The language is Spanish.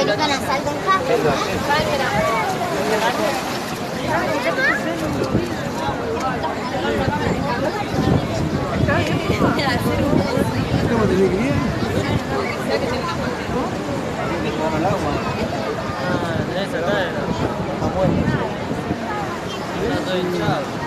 American Assault en casa. ¿Cómo te le quería? Ah, tenés acá, está muerto. Está todo hinchado.